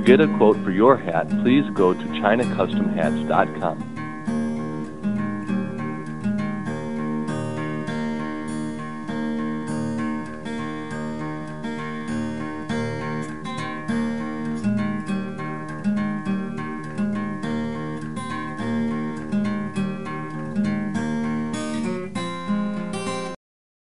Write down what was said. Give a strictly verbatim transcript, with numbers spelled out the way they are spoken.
To get a quote for your hat, please go to china custom hats dot com.